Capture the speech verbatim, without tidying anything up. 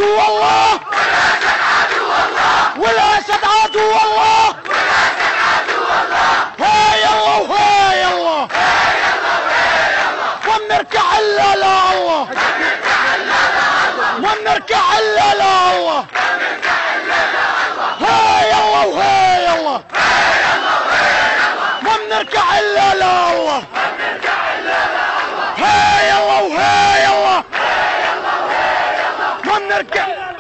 عدو الله والاسد عدو الله هاي الله وهاي الله وبنركع الا لا الله وبنركع الا لا الله هاي الله وهاي الله وبنركع الا لا الله هاي الله وهاي الله وبنركع